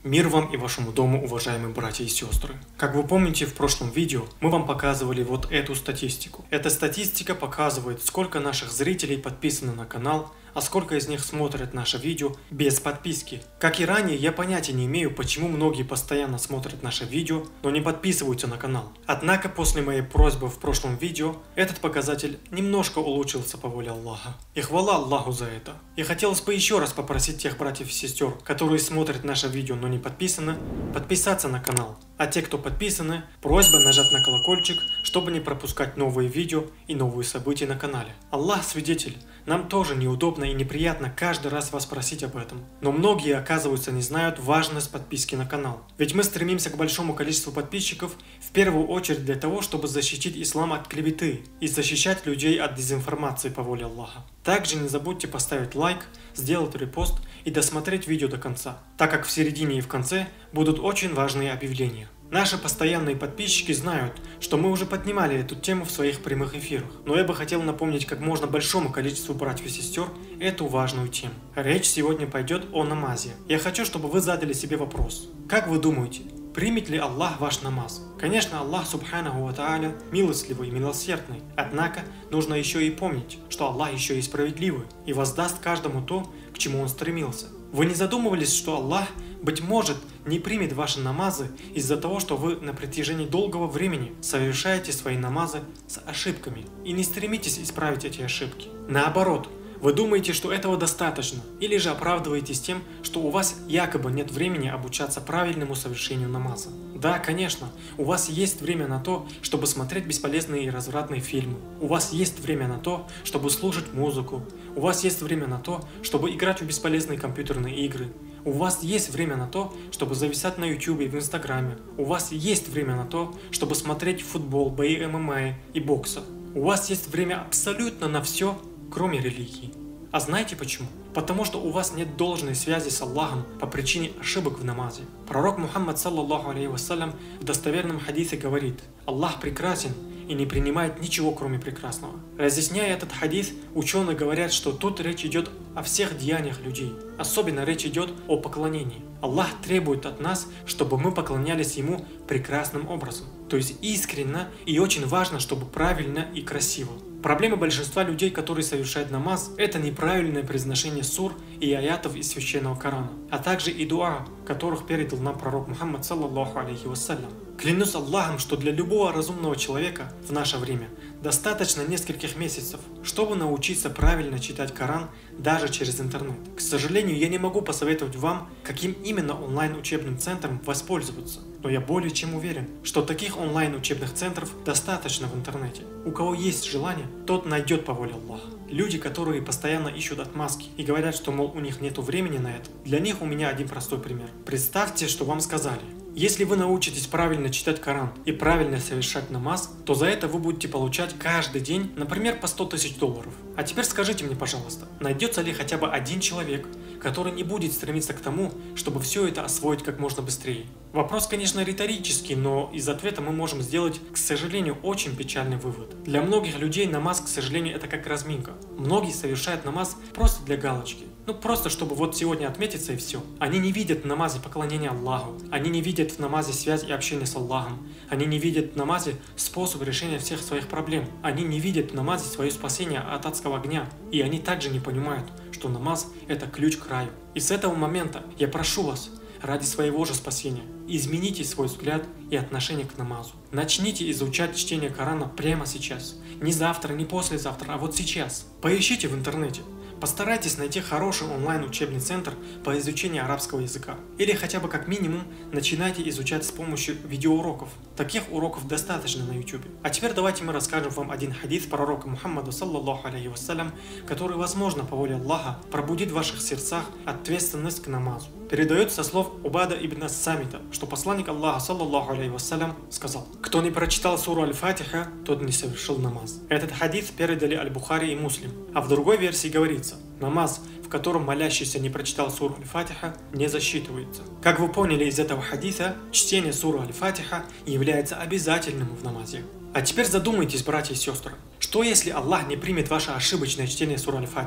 Мир вам и вашему дому, уважаемые братья и сестры. Как вы помните, в прошлом видео мы вам показывали вот эту статистику. Эта статистика показывает, сколько наших зрителей подписано на канал, а сколько из них смотрят наше видео без подписки. Как и ранее, я понятия не имею, почему многие постоянно смотрят наше видео, но не подписываются на канал. Однако после моей просьбы в прошлом видео, этот показатель немножко улучшился по воле Аллаха. И хвала Аллаху за это. И хотелось бы еще раз попросить тех братьев и сестер, которые смотрят наше видео, но не подписаны, подписаться на канал. А те, кто подписаны, просьба нажать на колокольчик, чтобы не пропускать новые видео и новые события на канале. Аллах свидетель, нам тоже неудобно и неприятно каждый раз вас просить об этом. Но многие, оказывается, не знают важность подписки на канал. Ведь мы стремимся к большому количеству подписчиков в первую очередь для того, чтобы защитить ислам от клеветы и защищать людей от дезинформации по воле Аллаха. Также не забудьте поставить лайк, сделать репост и досмотреть видео до конца, так как в середине и в конце будут очень важные объявления. Наши постоянные подписчики знают, что мы уже поднимали эту тему в своих прямых эфирах, но я бы хотел напомнить как можно большому количеству братьев и сестер эту важную тему. Речь сегодня пойдет о намазе. Я хочу, чтобы вы задали себе вопрос. Как вы думаете, примет ли Аллах ваш намаз? Конечно, Аллах Субханаху ва Тааля милостливый и милосердный, однако нужно еще и помнить, что Аллах еще и справедливый и воздаст каждому то, к чему он стремился. Вы не задумывались, что Аллах, быть может, не примет ваши намазы из-за того, что вы на протяжении долгого времени совершаете свои намазы с ошибками и не стремитесь исправить эти ошибки? Наоборот, вы думаете, что этого достаточно, или же оправдываетесь тем, что у вас якобы нет времени обучаться правильному совершению намаза. Да, конечно, у вас есть время на то, чтобы смотреть бесполезные и развратные фильмы. У вас есть время на то, чтобы слушать музыку. У вас есть время на то, чтобы играть в бесполезные компьютерные игры. У вас есть время на то, чтобы зависать на YouTube и в Инстаграме. У вас есть время на то, чтобы смотреть футбол, бои ММА и бокса. У вас есть время абсолютно на все, кроме религии. А знаете почему? Потому что у вас нет должной связи с Аллахом по причине ошибок в намазе. Пророк Мухаммад саллаллаху алейхи вассалям в достоверном хадисе говорит: Аллах прекрасен и не принимает ничего, кроме прекрасного. Разъясняя этот хадис, ученые говорят, что тут речь идет о всех деяниях людей. Особенно речь идет о поклонении. Аллах требует от нас, чтобы мы поклонялись Ему прекрасным образом. То есть искренне, и очень важно, чтобы правильно и красиво. Проблема большинства людей, которые совершают намаз, это неправильное произношение сур и аятов из Священного Корана, а также и дуа, которых передал нам пророк Мухаммад саллаллаху алейхи вассалям. Клянусь Аллахом, что для любого разумного человека в наше время достаточно нескольких месяцев, чтобы научиться правильно читать Коран даже через интернет. К сожалению, я не могу посоветовать вам, каким именно онлайн-учебным центром воспользоваться, но я более чем уверен, что таких онлайн-учебных центров достаточно в интернете. У кого есть желание, тот найдет по воле Аллаха. Люди, которые постоянно ищут отмазки и говорят, что, мол, у них нет времени на это, для них у меня один простой пример. Представьте, что вам сказали: если вы научитесь правильно читать Коран и правильно совершать намаз, то за это вы будете получать каждый день, например, по 100 тысяч долларов. А теперь скажите мне, пожалуйста, найдется ли хотя бы один человек, который не будет стремиться к тому, чтобы все это освоить как можно быстрее? Вопрос, конечно, риторический, но из ответа мы можем сделать, к сожалению, очень печальный вывод. Для многих людей намаз, к сожалению, это как разминка. Многие совершают намаз просто для галочки. Просто чтобы вот сегодня отметиться и все. Они не видят в намазе поклонения Аллаху. Они не видят в намазе связь и общение с Аллахом. Они не видят в намазе способ решения всех своих проблем. Они не видят в намазе свое спасение от адского огня. И они также не понимают, что намаз – это ключ к раю. И с этого момента я прошу вас, ради своего же спасения, измените свой взгляд и отношение к намазу. Начните изучать чтение Корана прямо сейчас. Не завтра, не послезавтра, а вот сейчас. Поищите в интернете. Постарайтесь найти хороший онлайн-учебный центр по изучению арабского языка. Или хотя бы как минимум начинайте изучать с помощью видеоуроков. Таких уроков достаточно на YouTube. А теперь давайте мы расскажем вам один хадис пророка Мухаммада саллаллаху алейхи вассалям, который, возможно, по воле Аллаха, пробудит в ваших сердцах ответственность к намазу. Передается со слов Убада ибн Самита, что посланник Аллаха саллаллаху алейхи вассалям сказал: кто не прочитал суру Аль-Фатиха, тот не совершил намаз. Этот хадис передали Аль-Бухари и Муслим. А в другой версии говорится: намаз, в котором молящийся не прочитал суру Аль-Фатиха, не засчитывается. Как вы поняли из этого хадиса, чтение суры Аль-Фатиха является обязательным в намазе. А теперь задумайтесь, братья и сестры, что если Аллах не примет ваше ошибочное чтение суры Аль-Фатиха?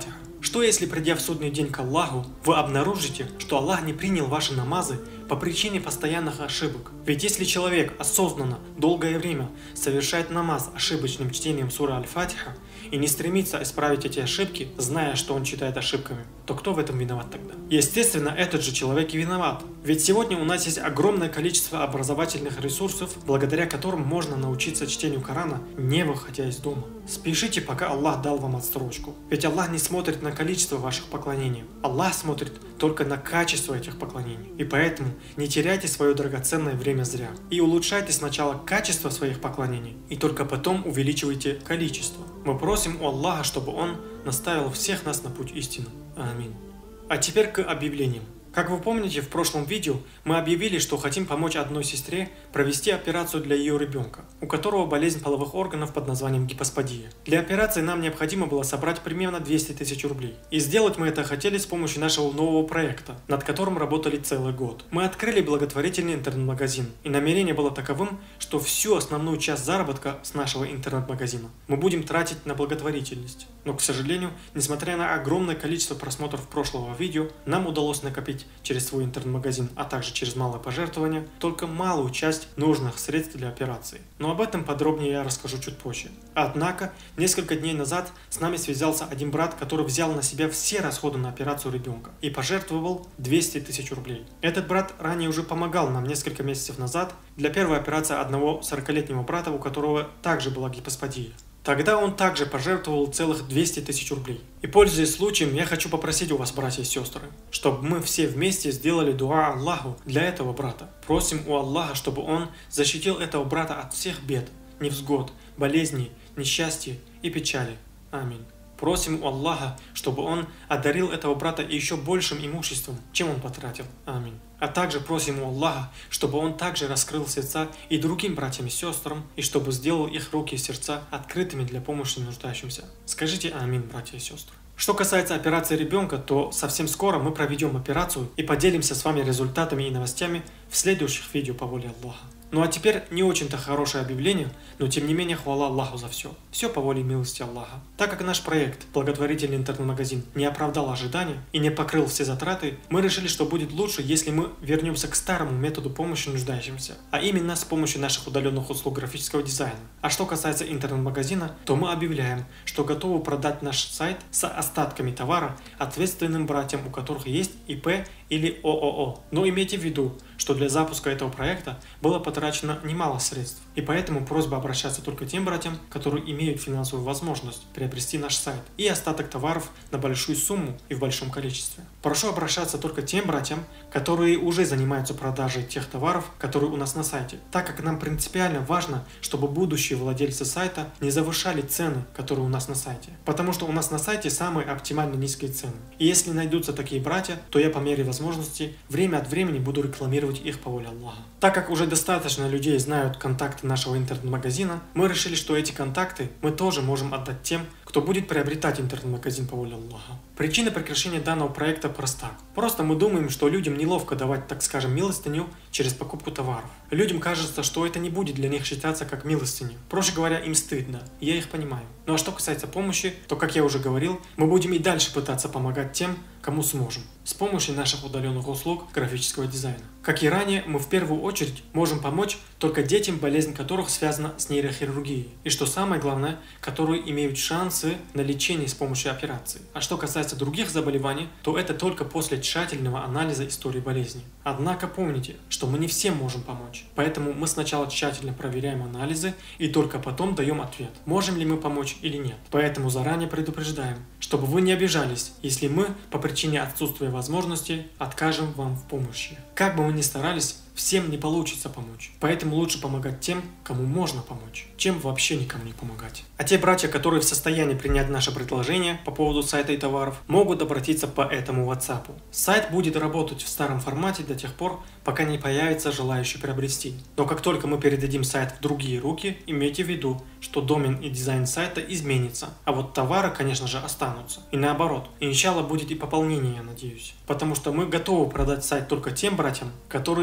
Что если, придя в судный день к Аллаху, вы обнаружите, что Аллах не принял ваши намазы по причине постоянных ошибок? Ведь если человек осознанно долгое время совершает намаз ошибочным чтением суры Аль-Фатиха и не стремится исправить эти ошибки, зная, что он читает ошибками, то кто в этом виноват тогда? Естественно, этот же человек и виноват. Ведь сегодня у нас есть огромное количество образовательных ресурсов, благодаря которым можно научиться чтению Корана, не выходя из дома. Спешите, пока Аллах дал вам отсрочку. Ведь Аллах не смотрит на количество ваших поклонений. Аллах смотрит только на качество этих поклонений. И поэтому не теряйте свое драгоценное время зря. И улучшайте сначала качество своих поклонений, и только потом увеличивайте количество. Мы просим у Аллаха, чтобы Он наставил всех нас на путь истины. Аминь. А теперь к объявлениям. Как вы помните, в прошлом видео мы объявили, что хотим помочь одной сестре провести операцию для ее ребенка, у которого болезнь половых органов под названием гипосподия. Для операции нам необходимо было собрать примерно 200 тысяч рублей. И сделать мы это хотели с помощью нашего нового проекта, над которым работали целый год. Мы открыли благотворительный интернет-магазин, и намерение было таковым, что всю основную часть заработка с нашего интернет-магазина мы будем тратить на благотворительность. Но, к сожалению, несмотря на огромное количество просмотров прошлого видео, нам удалось накопить через свой интернет-магазин, а также через малое пожертвование, только малую часть нужных средств для операции. Но об этом подробнее я расскажу чуть позже. Однако, несколько дней назад с нами связался один брат, который взял на себя все расходы на операцию ребенка и пожертвовал 200 тысяч рублей. Этот брат ранее уже помогал нам несколько месяцев назад для первой операции одного 40-летнего брата, у которого также была гипосподия. Тогда он также пожертвовал целых 200 тысяч рублей. И пользуясь случаем, я хочу попросить у вас, братья и сестры, чтобы мы все вместе сделали дуа Аллаху для этого брата. Просим у Аллаха, чтобы Он защитил этого брата от всех бед, невзгод, болезней, несчастья и печали. Аминь. Просим у Аллаха, чтобы Он одарил этого брата еще большим имуществом, чем он потратил. Аминь. А также просим у Аллаха, чтобы Он также раскрыл сердца и другим братьям и сестрам, и чтобы сделал их руки и сердца открытыми для помощи нуждающимся. Скажите аминь, братья и сестры. Что касается операции ребенка, то совсем скоро мы проведем операцию и поделимся с вами результатами и новостями в следующих видео по воле Аллаха. Ну а теперь не очень-то хорошее объявление, но тем не менее хвала Аллаху за все. Все по воле и милости Аллаха. Так как наш проект, благотворительный интернет-магазин, не оправдал ожидания и не покрыл все затраты, мы решили, что будет лучше, если мы вернемся к старому методу помощи нуждающимся, а именно с помощью наших удаленных услуг графического дизайна. А что касается интернет-магазина, то мы объявляем, что готовы продать наш сайт с остатками товара ответственным братьям, у которых есть ИП или ООО. Но имейте в виду, что для запуска этого проекта было потрачено немало средств, и поэтому просьба обращаться только тем братьям, которые имеют финансовую возможность приобрести наш сайт и остаток товаров на большую сумму и в большом количестве. Прошу обращаться только тем братьям, которые уже занимаются продажей тех товаров, которые у нас на сайте, так как нам принципиально важно, чтобы будущие владельцы сайта не завышали цены, которые у нас на сайте, потому что у нас на сайте самые оптимально низкие цены. И если найдутся такие братья, то я по мере возможности время от времени буду рекламировать их по воле Аллаха. Так как уже достаточно людей знают контакты нашего интернет-магазина, мы решили, что эти контакты мы тоже можем отдать тем, кто будет приобретать интернет-магазин по воле Аллаха. Причина прекращения данного проекта проста. Просто мы думаем, что людям неловко давать, так скажем, милостыню через покупку товаров. Людям кажется, что это не будет для них считаться как милостыню. Проще говоря, им стыдно. И я их понимаю. Ну а что касается помощи, то, как я уже говорил, мы будем и дальше пытаться помогать тем, кому сможем, с помощью наших удаленных услуг графического дизайна. Как и ранее, мы в первую очередь можем помочь только детям, болезнь которых связана с нейрохирургией. И что самое главное, которые имеют шансы на лечение с помощью операции. А что касается других заболеваний, то это только после тщательного анализа истории болезни. Однако помните, что мы не всем можем помочь. Поэтому мы сначала тщательно проверяем анализы и только потом даем ответ, можем ли мы помочь или нет. Поэтому заранее предупреждаем, чтобы вы не обижались, если мы по причине отсутствия возможности откажем вам в помощи. Как бы мы ни старались, всем не получится помочь. Поэтому лучше помогать тем, кому можно помочь, чем вообще никому не помогать. А те братья, которые в состоянии принять наше предложение по поводу сайта и товаров, могут обратиться по этому WhatsApp. Сайт будет работать в старом формате до тех пор, пока не появится желающий приобрести. Но как только мы передадим сайт в другие руки, имейте в виду, что домен и дизайн сайта изменится, а вот товары, конечно же, останутся. И наоборот, иншалла будет и пополнение, я надеюсь. Потому что мы готовы продать сайт только тем братьям, которые в состоянии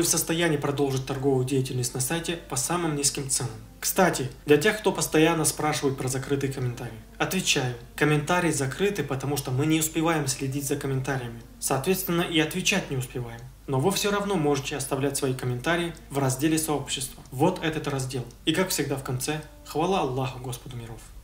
состоянии продолжить торговую деятельность на сайте по самым низким ценам. Кстати, для тех, кто постоянно спрашивает про закрытые комментарии, отвечаю, комментарии закрыты, потому что мы не успеваем следить за комментариями, соответственно и отвечать не успеваем. Но вы все равно можете оставлять свои комментарии в разделе сообщества. Вот этот раздел. И как всегда в конце, хвала Аллаху Господу миров.